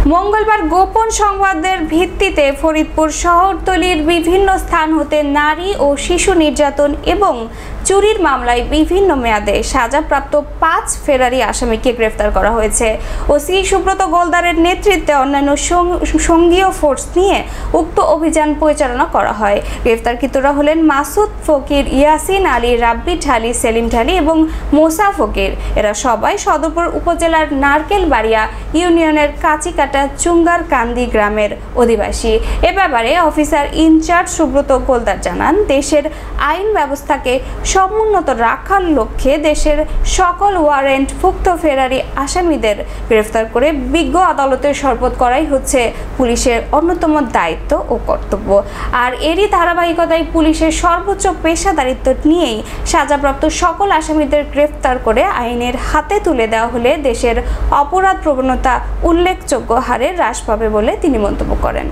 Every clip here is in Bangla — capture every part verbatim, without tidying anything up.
মঙ্গলবার গোপন সংবাদের ভিত্তিতে ফরিদপুর শহরতলির বিভিন্ন স্থান হতে নারী ও শিশু নির্যাতন এবং চুরির মামলায় বিভিন্ন মেয়াদে সাজাপ্রাপ্ত পাঁচ ফেরারি আসামিকে গ্রেফতার করা হয়েছে। ওসি সুব্রত গোলদারের নেতৃত্বে অন্যান্য সঙ্গীয় ফোর্স নিয়ে উক্ত অভিযান পরিচালনা করা হয়। গ্রেফতারকৃতরা হলেন মাসুদ ফকির, ইয়াসিন আলী, রাব্বি ঢালি, সেলিম ঢালি এবং মোসা ফকির। এরা সবাই সদরপুর উপজেলার নারকেলবাড়িয়া ইউনিয়নের কাচিকাটা চুঙ্গার কান্দি গ্রামের অধিবাসী। এ ব্যাপারে অফিসার ইনচার্জ সুব্রত গোলদার জানান, দেশের আইন ব্যবস্থাকে সমুন্নত রাখার লক্ষ্যে দেশের সকল ওয়ারেন্টভুক্ত ফেরারি আসামিদের গ্রেফতার করে বিজ্ঞ আদালতে সোপর্দ করাই হচ্ছে পুলিশের অন্যতম দায়িত্ব ও কর্তব্য। আর এরই ধারাবাহিকতায় পুলিশের সর্বোচ্চ পেশাদারিত্ব নিয়েই সাজাপ্রাপ্ত সকল আসামিদের গ্রেফতার করে আইনের হাতে তুলে দেওয়া হলে দেশের অপরাধ প্রবণতা উল্লেখযোগ্য হারে হ্রাস পাবে বলে তিনি মন্তব্য করেন।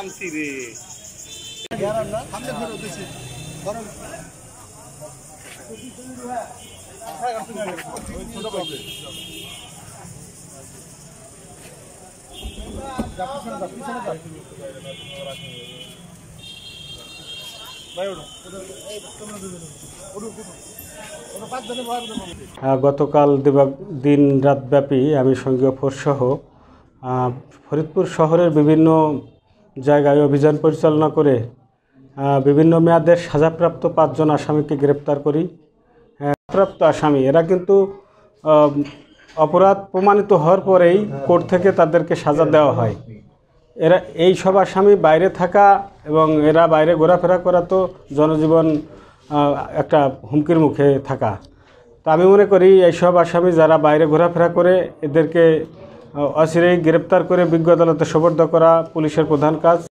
গতকাল দিন রাতব্যাপী আমি সঙ্গীয় ফোর্স সহ ফরিদপুর শহরের বিভিন্ন জায়গায় অভিযান পরিচালনা করে বিভিন্ন মেয়াদের সাজাপ্রাপ্ত পাঁচজন আসামিকে গ্রেপ্তার করি। প্রাপ্ত আসামি এরা কিন্তু অপরাধ প্রমাণিত হওয়ার পরেই কোর্ট থেকে তাদেরকে সাজা দেওয়া হয়। এরা এই সব আসামি বাইরে থাকা এবং এরা বাইরে ঘোরাফেরা করা তো জনজীবন একটা হুমকির মুখে থাকা। তা আমি মনে করি এইসব আসামি যারা বাইরে ঘোরাফেরা করে এদেরকে অচিরেই গ্রেপ্তার করে বিজ্ঞ আদালতে সোপর্দ করা পুলিশের প্রধান কাজ।